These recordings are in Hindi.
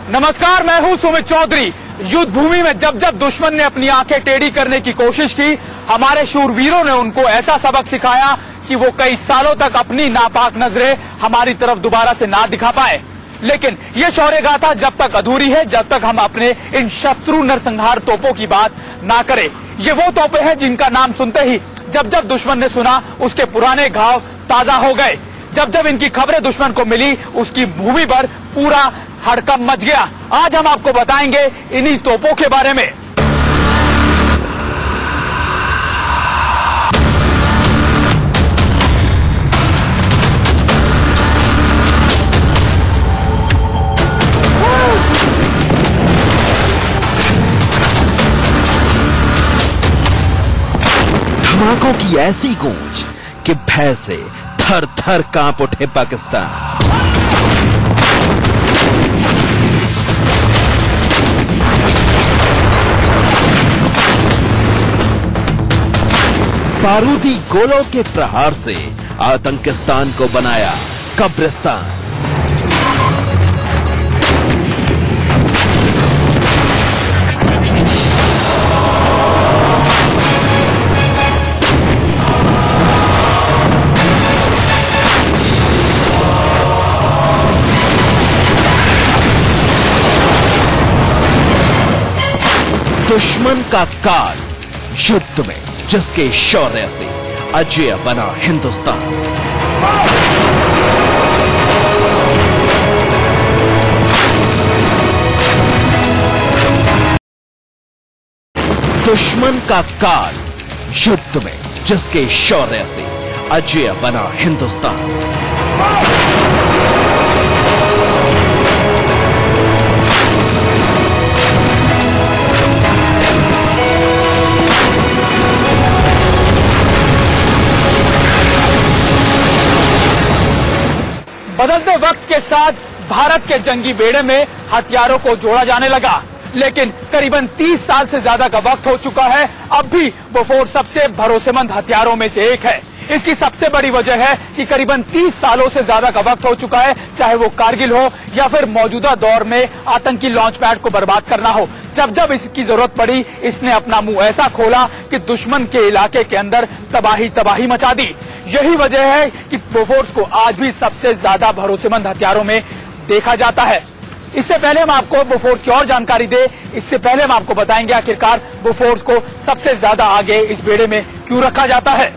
नमस्कार, मैं हूं सुमित चौधरी। युद्ध भूमि में जब जब दुश्मन ने अपनी आंखें टेढ़ी करने की कोशिश की, हमारे शूरवीरों ने उनको ऐसा सबक सिखाया कि वो कई सालों तक अपनी नापाक नजरें हमारी तरफ दोबारा से ना दिखा पाए। लेकिन ये शौर्य गाथा जब तक अधूरी है जब तक हम अपने इन शत्रु नरसंहार तोपों की बात ना करें। ये वो तोपें हैं जिनका नाम सुनते ही जब जब दुश्मन ने सुना उसके पुराने घाव ताजा हो गए। जब जब इनकी खबरें दुश्मन को मिली उसकी भूमि पर पूरा हड़कंप मच गया। आज हम आपको बताएंगे इन्हीं तोपों के बारे में। धमाकों की ऐसी गूंज कि भय से थर थर कांप उठे पाकिस्तान। बारूदी गोलों के प्रहार से आतंकिस्तान को बनाया कब्रिस्तान। दुश्मन का काल युद्ध में जिसके शौर्य से अजय बना हिंदुस्तान। दुश्मन का काल युद्ध में जिसके शौर्य से अजय बना हिंदुस्तान। बदलते वक्त के साथ भारत के जंगी बेड़े में हथियारों को जोड़ा जाने लगा, लेकिन करीबन 30 साल से ज्यादा का वक्त हो चुका है। अब भी बोफोर्स सबसे भरोसेमंद हथियारों में से एक है। इसकी सबसे बड़ी वजह है कि करीबन 30 सालों से ज्यादा का वक्त हो चुका है, चाहे वो कारगिल हो या फिर मौजूदा दौर में आतंकी लॉन्च पैड को बर्बाद करना हो। जब जब इसकी जरूरत पड़ी इसने अपना मुंह ऐसा खोला कि दुश्मन के इलाके के अंदर तबाही मचा दी। यही वजह है कि बोफोर्स को आज भी सबसे ज्यादा भरोसेमंद हथियारों में देखा जाता है। इससे पहले हम आपको बोफोर्स की और जानकारी दे, इससे पहले हम आपको बताएंगे आखिरकार बोफोर्स को सबसे ज्यादा आगे इस बेड़े में क्यों रखा जाता है।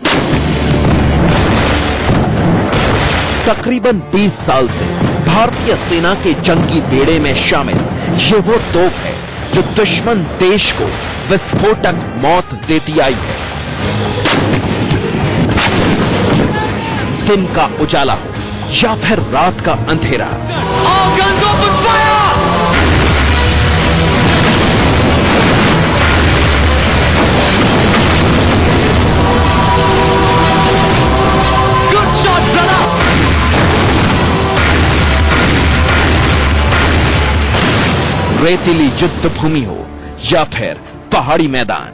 तकरीबन 20 साल से भारतीय सेना के जंगी बेड़े में शामिल ये वो तोप है जो दुश्मन देश को विस्फोटक मौत देती आई है। दिन का उजाला हो या फिर रात का अंधेरा, रेतीली युद्ध भूमि हो या फिर पहाड़ी मैदान,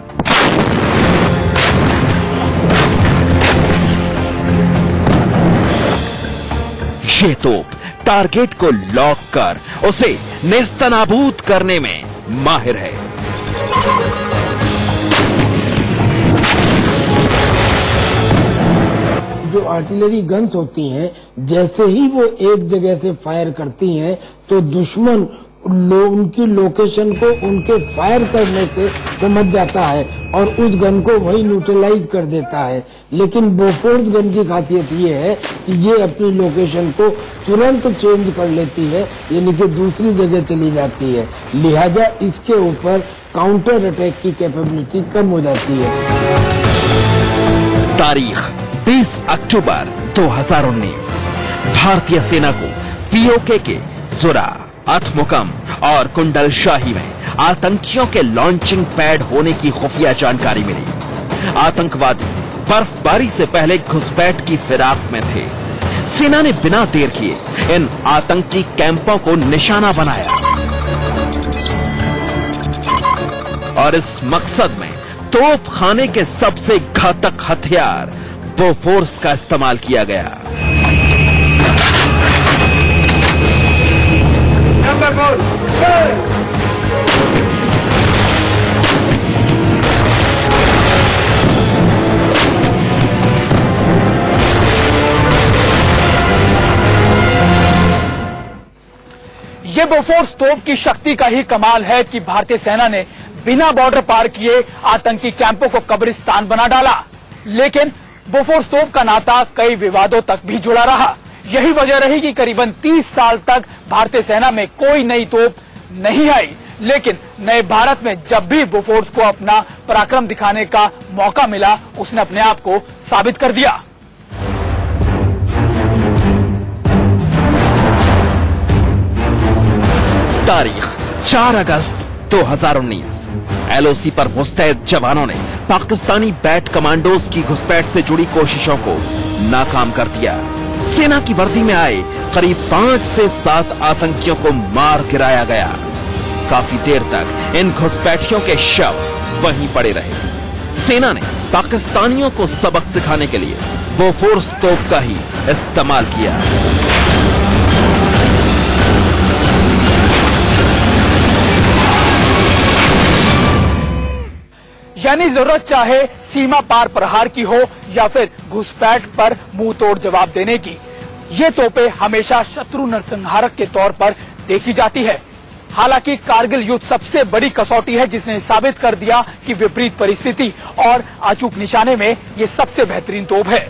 ये तोप टारगेट को लॉक कर उसे नेस्तनाबूद करने में माहिर है। जो आर्टिलरी गन्स होती हैं, जैसे ही वो एक जगह से फायर करती हैं तो दुश्मन उनकी लोकेशन को उनके फायर करने से समझ जाता है और उस गन को वही न्यूट्रलाइज कर देता है। लेकिन बोफोर्स गन की खासियत ये है कि ये अपनी लोकेशन को तुरंत चेंज कर लेती है, यानी कि दूसरी जगह चली जाती है। लिहाजा इसके ऊपर काउंटर अटैक की कैपेबिलिटी कम हो जाती है। तारीख 20 अक्टूबर 2019। भारतीय सेना को पीओके के जुरा, अथमुकम और कुंडल शाही में आतंकियों के लॉन्चिंग पैड होने की खुफिया जानकारी मिली। आतंकवादी बर्फबारी से पहले घुसपैठ की फिराक में थे। सेना ने बिना देर किए इन आतंकी कैंपों को निशाना बनाया और इस मकसद में तोप खाने के सबसे घातक हथियार बोफोर्स का इस्तेमाल किया गया। नंबर 4 ये बोफोर्स तोप की शक्ति का ही कमाल है कि भारतीय सेना ने बिना बॉर्डर पार किए आतंकी कैंपों को कब्रिस्तान बना डाला। लेकिन बोफोर्स तोप का नाता कई विवादों तक भी जुड़ा रहा। यही वजह रही कि करीबन 30 साल तक भारतीय सेना में कोई नई तोप नहीं आई। लेकिन नए भारत में जब भी बोफोर्स को अपना पराक्रम दिखाने का मौका मिला, उसने अपने आप को साबित कर दिया। तारीख 4 अगस्त 2019। एलओसी पर मुस्तैद जवानों ने पाकिस्तानी बैट कमांडोज की घुसपैठ से जुड़ी कोशिशों को नाकाम कर दिया। सेना की वर्दी में आए करीब 5 से 7 आतंकियों को मार गिराया गया। काफी देर तक इन घुसपैठियों के शव वहीं पड़े रहे। सेना ने पाकिस्तानियों को सबक सिखाने के लिए बोफोर्स तोप का ही इस्तेमाल किया। यानी जरूरत चाहे सीमा पार प्रहार की हो या फिर घुसपैठ पर मुंह तोड़ जवाब देने की, ये तोपें हमेशा शत्रु नरसंहारक के तौर पर देखी जाती है। हालांकि कारगिल युद्ध सबसे बड़ी कसौटी है जिसने साबित कर दिया कि विपरीत परिस्थिति और अचूक निशाने में ये सबसे बेहतरीन तोप है।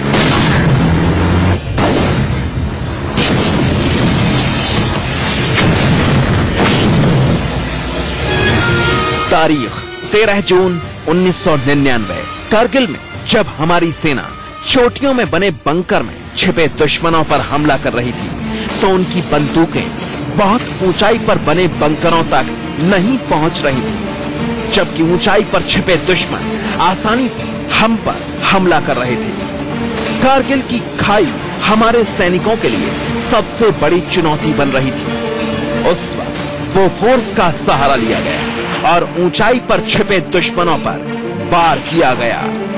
तारीख 13 जून 1999। कारगिल में जब हमारी सेना चोटियों में बने बंकर में छिपे दुश्मनों पर हमला कर रही थी, तो उनकी बंदूकें बहुत ऊंचाई पर बने बंकरों तक नहीं पहुंच रही थी, जबकि ऊंचाई पर छिपे दुश्मन आसानी से हम पर हमला कर रहे थे। कारगिल की खाई हमारे सैनिकों के लिए सबसे बड़ी चुनौती बन रही थी। उस वक्त बोफोर्स का सहारा लिया गया और ऊंचाई पर छिपे दुश्मनों पर वार किया गया।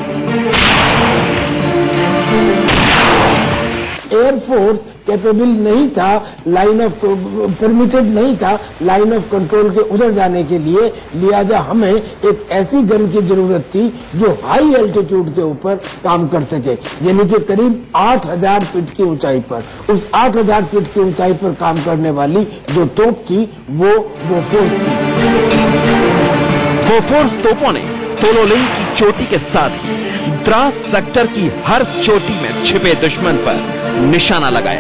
एयरफोर्स कैपेबल नहीं था, लाइन ऑफ परमिटेड नहीं था लाइन ऑफ कंट्रोल के उधर जाने के लिए, लिहाजा हमें एक ऐसी गन की जरूरत थी जो हाई एल्टीट्यूड के ऊपर काम कर सके, यानी कि करीब 8000 फीट की ऊंचाई पर। उस 8000 फीट की ऊंचाई पर काम करने वाली जो तोप थी वो बोफोर्स थी। बोफोर्स तोपों ने तोलोलिंग की चोटी के साथ ही द्रास सेक्टर की हर चोटी में छिपे दुश्मन पर निशाना लगाया।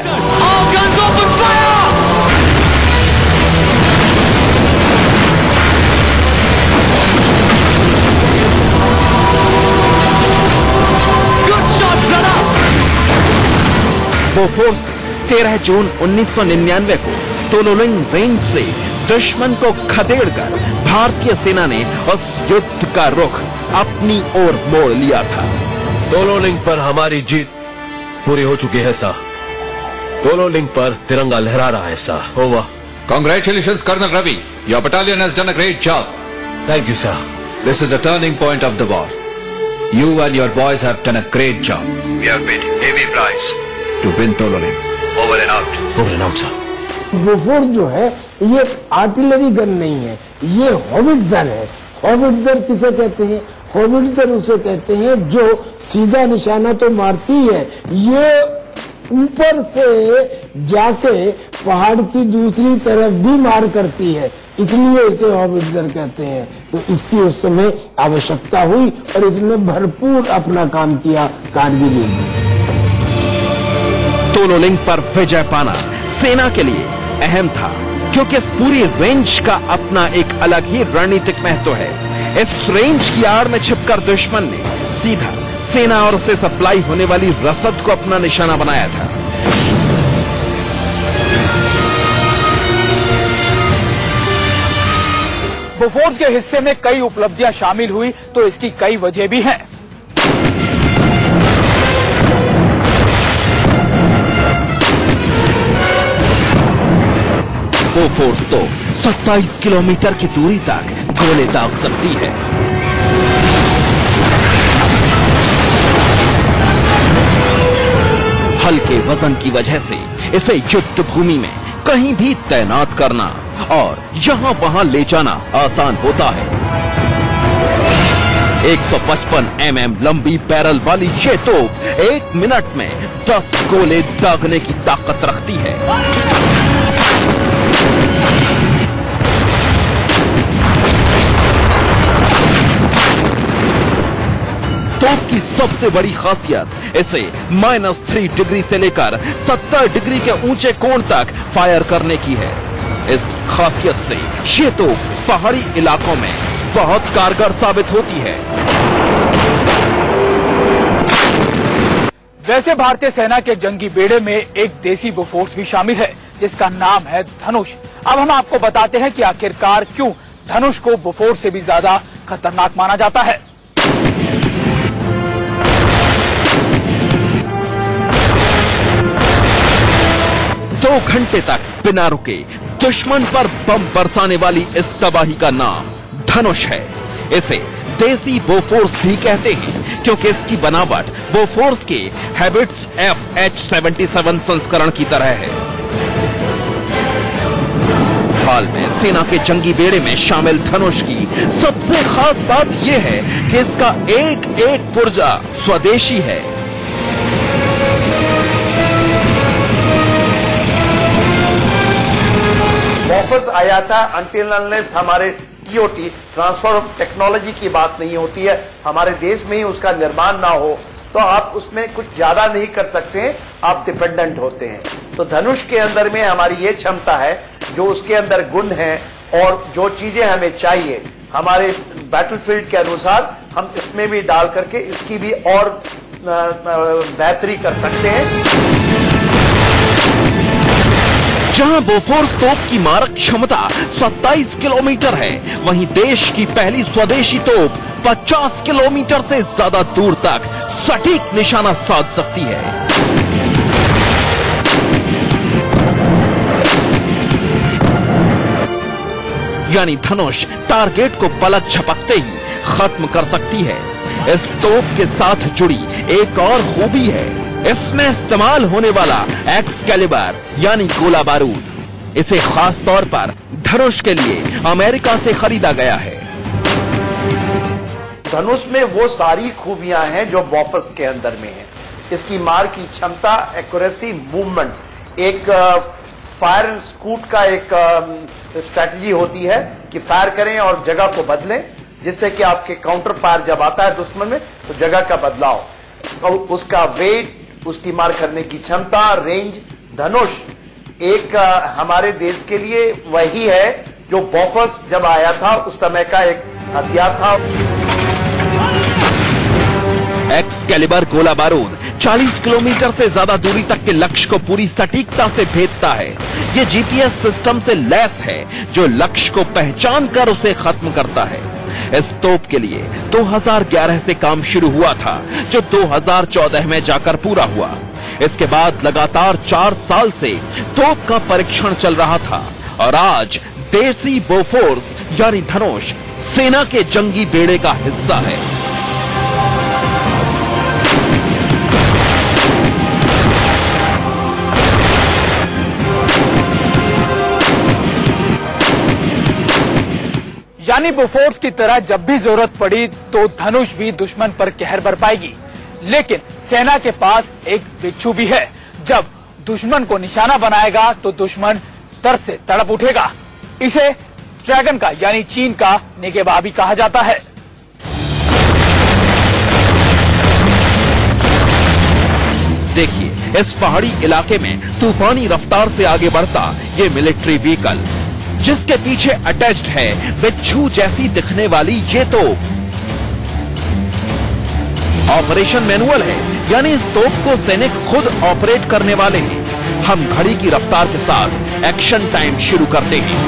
बोफोर्स 13 जून 1999 को तोलोलिंग रेंज से दुश्मन को खदेड़कर भारतीय सेना ने उस युद्ध का रुख अपनी ओर मोड़ लिया था। तोलोलिंग पर हमारी जीत पूरी हो चुकी है साहब। तोलोलिंग पर तिरंगा लहरा रहा है साहब। Over. Congratulations, Colonel Ravi. Your battalion has done a great job. Thank you, sir. This is a turning point of the war. You and your boys have done a great job. We have paid heavy price. To win Tololing. Over and out. Over and out, sir. Bofors जो है ये आर्टिलरी गन नहीं है, ये हॉविट्जर है। हॉविट्जर किसे कहते हैं? हॉविट्जर उसे कहते हैं जो सीधा निशाना तो मारती है, ये ऊपर से जाके पहाड़ की दूसरी तरफ भी मार करती है, इसलिए इसे हॉविट्जर कहते हैं। तो इसकी उस समय आवश्यकता हुई और इसने भरपूर अपना काम किया कारगिल में। तोलोलिंग पर विजय पाना सेना के लिए अहम था, क्योंकि इस पूरी रेंज का अपना एक अलग ही रणनीतिक महत्व है। इस रेंज की आड़ में छिपकर दुश्मन ने सीधा सेना और उसे सप्लाई होने वाली रसद को अपना निशाना बनाया था। बोफोर्स के हिस्से में कई उपलब्धियां शामिल हुई तो इसकी कई वजह भी हैं। बोफोर्स तो 27 किलोमीटर की दूरी तक गोले दाग सकती है। हल्के वजन की वजह से इसे युद्ध भूमि में कहीं भी तैनात करना और यहाँ वहाँ ले जाना आसान होता है। 155 mm लंबी बैरल वाली ये तोप 1 मिनट में 10 गोले दागने की ताकत रखती है। तोप की सबसे बड़ी खासियत इसे -3 डिग्री से लेकर 70 डिग्री के ऊंचे कोण तक फायर करने की है। इस खासियत से ये तोप पहाड़ी इलाकों में बहुत कारगर साबित होती है। वैसे भारतीय सेना के जंगी बेड़े में एक देसी बोफोर्स भी शामिल है जिसका नाम है धनुष। अब हम आपको बताते हैं कि आखिरकार क्यों धनुष को बोफोर्स से भी ज्यादा खतरनाक माना जाता है। 2 घंटे तक बिना रुके दुश्मन पर बम बरसाने वाली इस तबाही का नाम धनुष है। इसे देसी बोफोर्स भी कहते हैं क्योंकि इसकी बनावट बोफोर्स के हैबिट्स FH-77 संस्करण की तरह है। हाल में सेना के जंगी बेड़े में शामिल धनुष की सबसे खास बात यह है कि इसका एक एक पुर्जा स्वदेशी है। वापस आया था अनटिल अनलेस हमारे TOT ट्रांसफर ऑफ टेक्नोलॉजी की बात नहीं होती है, हमारे देश में ही उसका निर्माण ना हो तो आप उसमें कुछ ज्यादा नहीं कर सकते हैं, आप डिपेंडेंट होते हैं। तो धनुष के अंदर में हमारी ये क्षमता है, जो उसके अंदर गुण है और जो चीजें हमें चाहिए हमारे बैटलफील्ड के अनुसार हम इसमें भी डाल करके इसकी भी और बेहतरी कर सकते हैं। जहां बोफोर्स तोप की मारक क्षमता 27 किलोमीटर है, वहीं देश की पहली स्वदेशी तोप 50 किलोमीटर से ज्यादा दूर तक सटीक निशाना साध सकती है। यानी धनुष टारगेट को पलक झपकते ही खत्म कर सकती है। इस तोप के साथ जुड़ी एक और खूबी है, इसमें इस्तेमाल होने वाला एक्सकैलिबर यानी गोला बारूद। इसे खास तौर पर धनुष के लिए अमेरिका से खरीदा गया है। धनुष में वो सारी खूबियां हैं जो बॉफर्स के अंदर में है। इसकी मार की क्षमता, एक्यूरेसी, मूवमेंट, एक फायर एंड स्कूट का एक स्ट्रेटजी होती है कि फायर करें और जगह को बदलें, जिससे कि आपके काउंटर फायर जब आता है दुश्मन में तो जगह का बदलाव, तो उसका वेट, उसकी मार करने की क्षमता, रेंज। धनुष एक हमारे देश के लिए वही है जो बॉफर्स जब आया था उस समय का एक हथियार था। एक्सकैलिबर गोला बारूद 40 किलोमीटर से ज्यादा दूरी तक के लक्ष्य को पूरी सटीकता से भेदता है। ये GPS सिस्टम से लैस है जो लक्ष्य को पहचान कर उसे खत्म करता है। इस तोप के लिए 2011 से काम शुरू हुआ था, जो 2014 में जाकर पूरा हुआ। इसके बाद लगातार 4 साल से तोप का परीक्षण चल रहा था और आज देसी बोफोर्स यानी धनुष सेना के जंगी बेड़े का हिस्सा है। यानी बोफोर्स की तरह जब भी जरूरत पड़ी तो धनुष भी दुश्मन पर कहर बरपाएगी। लेकिन सेना के पास एक बिच्छू भी है, जब दुश्मन को निशाना बनाएगा तो दुश्मन डर से तड़प उठेगा। इसे ड्रैगन का यानी चीन का निगेबा भी कहा जाता है। देखिए, इस पहाड़ी इलाके में तूफानी रफ्तार से आगे बढ़ता ये मिलिट्री व्हीकल, जिसके पीछे अटैच्ड है बिच्छू जैसी दिखने वाली ये तोप। ऑपरेशन मैनुअल है, यानी इस तोप को सैनिक खुद ऑपरेट करने वाले हैं। हम घड़ी की रफ्तार के साथ एक्शन टाइम शुरू करते हैं।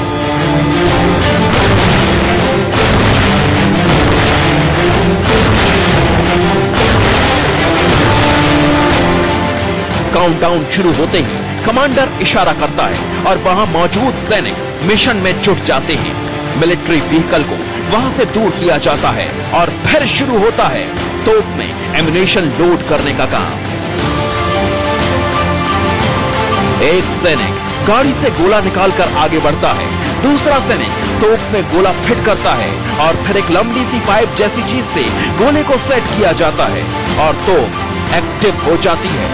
काउंटडाउन शुरू होते ही कमांडर इशारा करता है और वहां मौजूद सैनिक मिशन में जुट जाते हैं। मिलिट्री व्हीकल को वहां से दूर किया जाता है और फिर शुरू होता है तोप में एम्यूनेशन लोड करने का काम। एक सैनिक गाड़ी से गोला निकालकर आगे बढ़ता है। दूसरा सैनिक तोप में गोला फिट करता है और फिर एक लंबी सी पाइप जैसी चीज से गोले को सेट किया जाता है और तोप एक्टिव हो जाती है।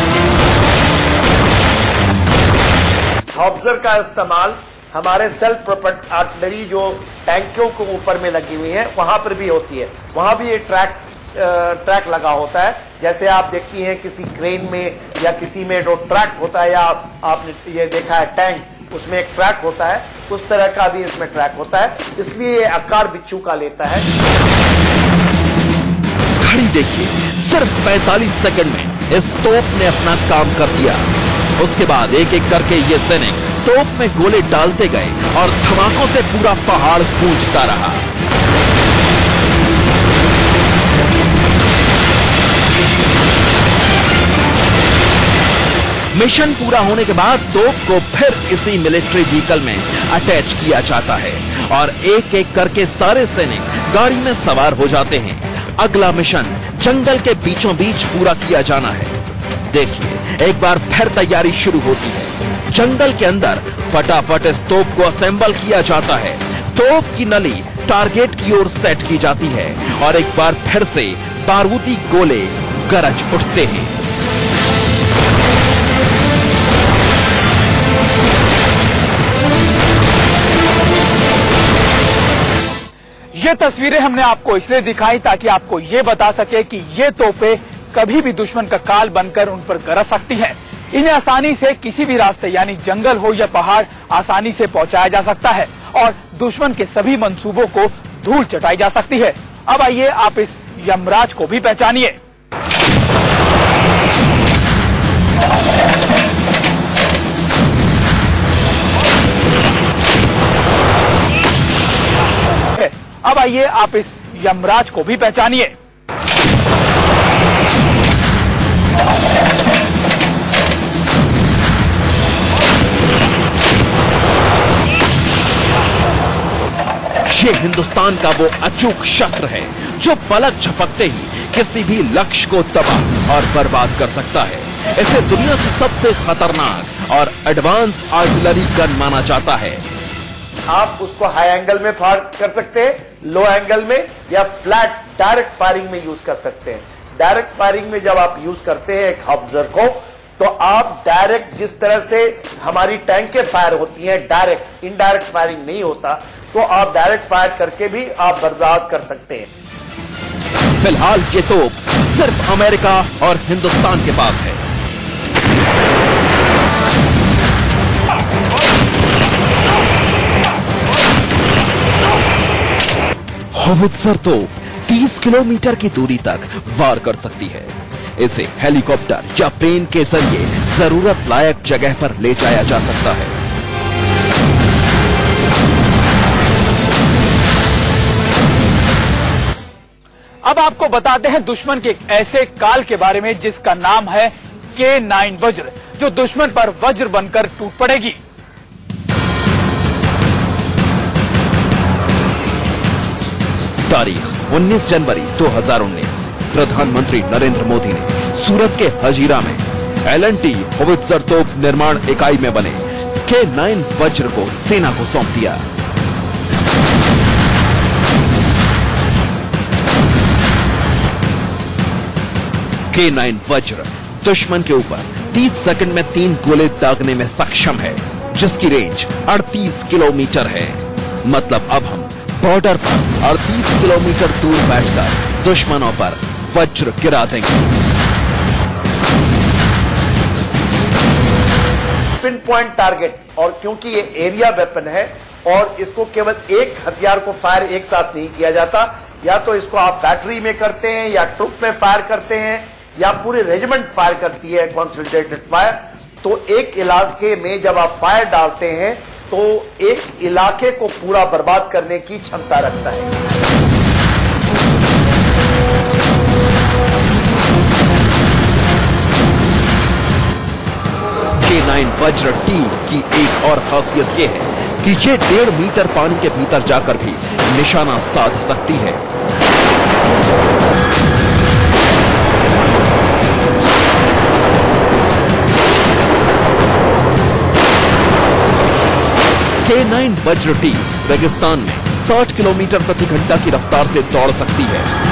हॉप्जर का इस्तेमाल हमारे सेल्फ प्रोपेल्ड आर्टिलरी जो टैंकों के ऊपर में लगी हुई है वहां पर भी होती है। वहां भी ये ट्रैक लगा होता है। जैसे आप देखती हैं किसी क्रेन में या किसी में जो ट्रैक होता है, या आपने ये देखा है टैंक, उसमें एक ट्रैक होता है, उस तरह का भी इसमें ट्रैक होता है। इसलिए ये आकार बिच्छू का लेता है। घड़ी देखिए, सिर्फ 45 सेकंड में इस तोप ने अपना काम कर दिया। उसके बाद एक एक करके ये सैनिक तोप में गोले डालते गए और धमाकों से पूरा पहाड़ गूंजता रहा। मिशन पूरा होने के बाद तोप को फिर इसी मिलिट्री व्हीकल में अटैच किया जाता है और एक एक करके सारे सैनिक गाड़ी में सवार हो जाते हैं। अगला मिशन जंगल के बीचों बीच पूरा किया जाना है। देखिए, एक बार फिर तैयारी शुरू होती है। जंगल के अंदर फटाफट इस तोप को असेंबल किया जाता है। तोप की नली टारगेट की ओर सेट की जाती है और एक बार फिर से बारूदी गोले गरज उठते हैं। ये तस्वीरें हमने आपको इसलिए दिखाई ताकि आपको ये बता सके कि ये तोपें कभी भी दुश्मन का काल बनकर उन पर गरज सकती हैं। इन्हें आसानी से किसी भी रास्ते यानी जंगल हो या पहाड़ आसानी से पहुंचाया जा सकता है और दुश्मन के सभी मंसूबों को धूल चटाई जा सकती है। अब आइए आप इस यमराज को भी पहचानिए। अब आइए आप इस यमराज को भी पहचानिए। ये हिंदुस्तान का वो अचूक शस्त्र है जो पलक झपकते ही किसी भी लक्ष्य को तबाह और बर्बाद कर सकता है। इसे दुनिया की सबसे खतरनाक और एडवांस आर्टिलरी गन माना जाता है। आप उसको हाई एंगल में फायर कर सकते हैं, लो एंगल में, या फ्लैट डायरेक्ट फायरिंग में यूज कर सकते हैं। डायरेक्ट फायरिंग में जब आप यूज करते हैं एक हॉप्जर को, तो आप डायरेक्ट जिस तरह से हमारी टैंकें फायर होती हैं, डायरेक्ट, इनडायरेक्ट फायरिंग नहीं होता, तो आप डायरेक्ट फायर करके भी आप बर्बाद कर सकते हैं। फिलहाल ये तोप सिर्फ अमेरिका और हिंदुस्तान के पास है। होवित्जर तोप 30 किलोमीटर की दूरी तक वार कर सकती है। इसे हेलीकॉप्टर या प्लेन के जरिए जरूरत लायक जगह पर ले जाया जा सकता है। अब आपको बताते हैं दुश्मन के एक ऐसे काल के बारे में जिसका नाम है K9 वज्र, जो दुश्मन पर वज्र बनकर टूट पड़ेगी। तारीख 19 जनवरी 2019। प्रधानमंत्री नरेंद्र मोदी ने सूरत के हजीरा में L&T होवित्जर तोप निर्माण इकाई में बने K9 वज्र को सेना को सौंप दिया। K9 वज्र दुश्मन के ऊपर 30 सेकंड में 3 गोले दागने में सक्षम है, जिसकी रेंज 38 किलोमीटर है। मतलब अब हम बॉर्डर पर 38 किलोमीटर दूर बैठकर दुश्मनों पर वज्र गिरा देंगे। पिन पॉइंट टारगेट, और क्योंकि ये एरिया वेपन है और इसको केवल एक हथियार को फायर एक साथ नहीं किया जाता, या तो इसको आप बैटरी में करते हैं या ट्रुप में फायर करते हैं या पूरे रेजिमेंट फायर करती है कंसोलिडेटेड फायर। तो एक इलाके में जब आप फायर डालते हैं तो एक इलाके को पूरा बर्बाद करने की क्षमता रखता है। K9 वज्र टी की एक और खासियत यह है कि ये 1.5 मीटर पानी के भीतर जाकर भी निशाना साध सकती है। K9 वज्र टी रेगिस्तान में 60 किलोमीटर प्रति घंटा की रफ्तार से दौड़ सकती है।